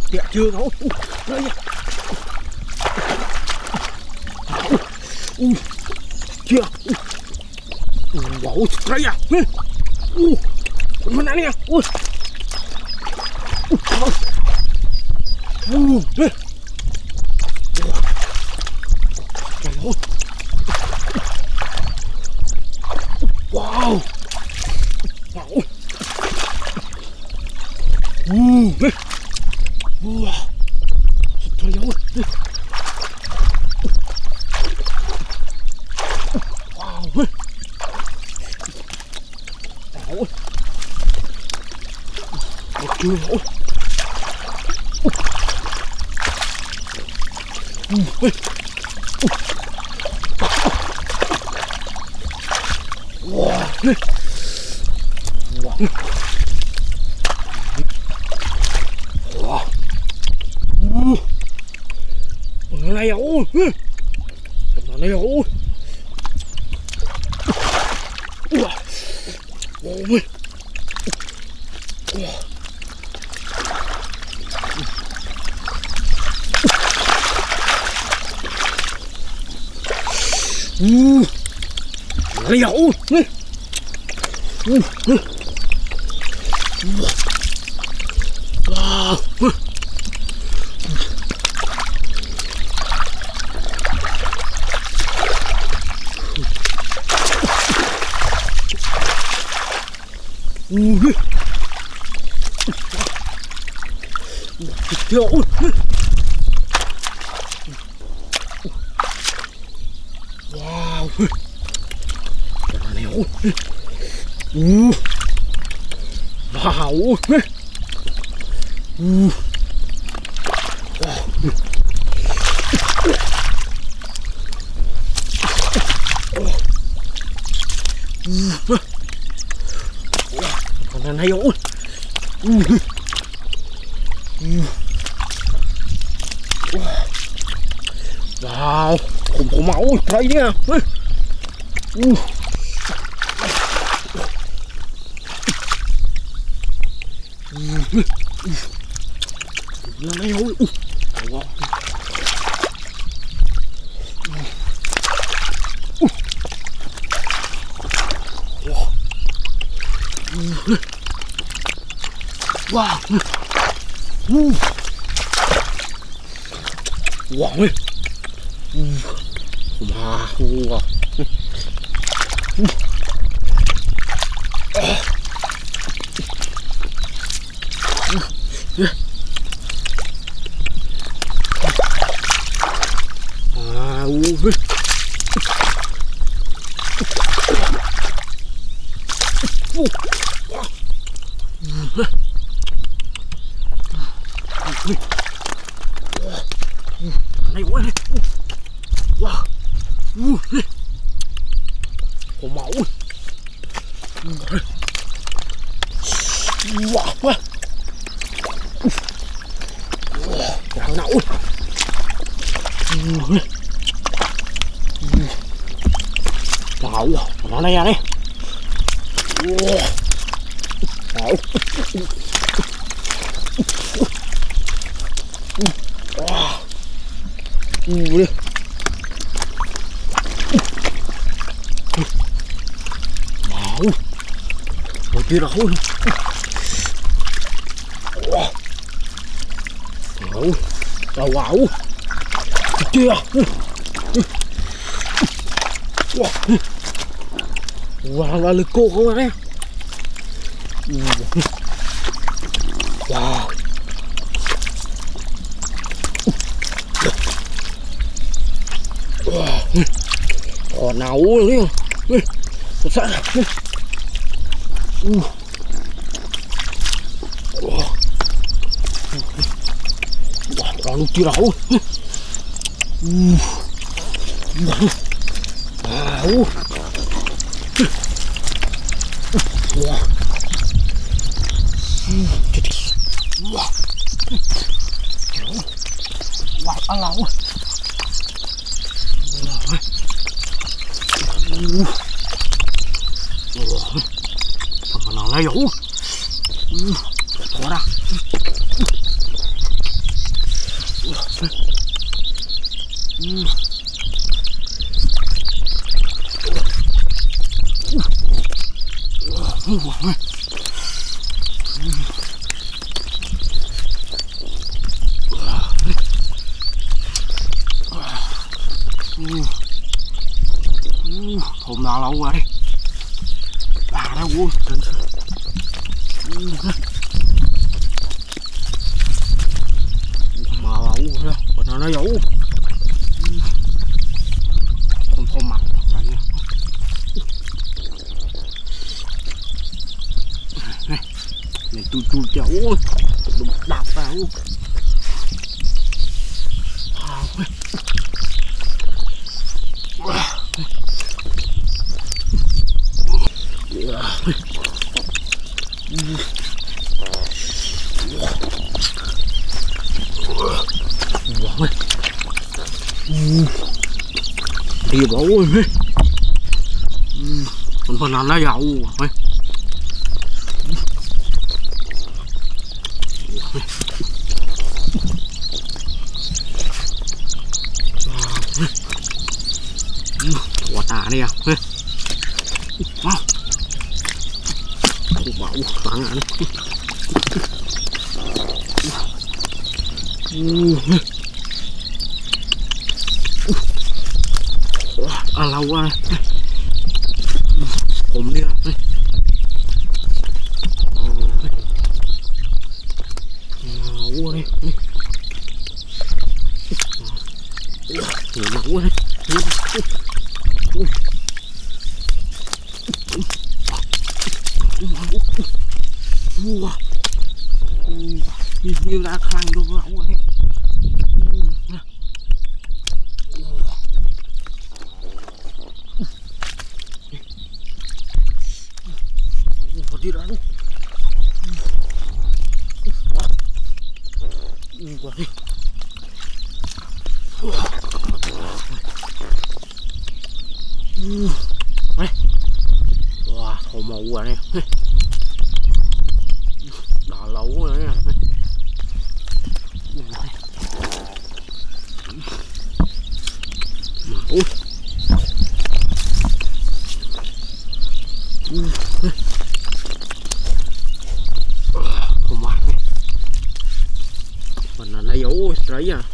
tiện chưa không? Đây nha. Chưa. Wow, đây à. Mana ni ah? Wow. Wah. Sekali jauh. Wow. Wow. Chưa hổ. Wow. Wow. Nó này ôi. Nó này ôi. Wow. Ôi. Wow. Nó dậu. Wow. Trời ơi. Wow. Cái này ôi. Wow. Con này ôi. Wow, khủng máu thấy nha. Là này ôi. Wow. Wow. Wow. Wow. Này quá. Wow. Có máu. Wow quá. Đáng não. Wow, nó này à này. Wow. Wow. Wow. Một tí nào luôn. Wow. Wow. Wow. Chưa. Wow. Wow, là lực cô không đấy. Wow. Còn nào nữa đi. Thật sợ. Wow, lúc chưa đâu. Wow. Wow. Wow. Wow, ăn lẩu. Mà nó lấy đủ. Có ra. là lâu rồi bà đâu ui mà lâu rồi còn nó nói dấu không mặt vậy nha này chui chảo đụng đạp vào đi bỏ ơi còn phần nào lá dầu thôi quả tả này à bảo bắn ăn lâu quá ổn đi rồi lâu đi nấu quá như ra khăn luôn nấu đấy đi ra luôn quá đi wow hồ màu quá này đỏ lấu rồi nè không mát này phần là lấy dấu đấy à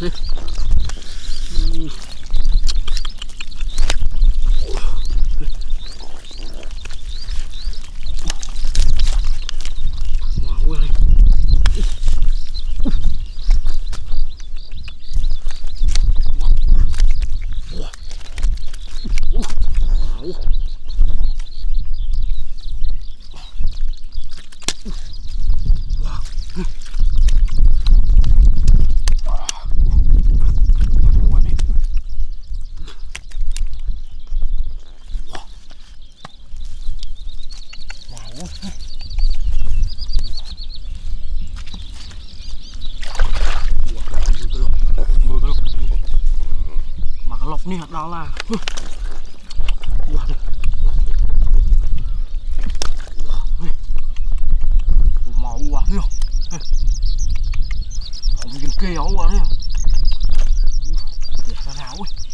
lọc ní đó là màu quá hiểu không nhìn kêu quá nhá để ra nào ấy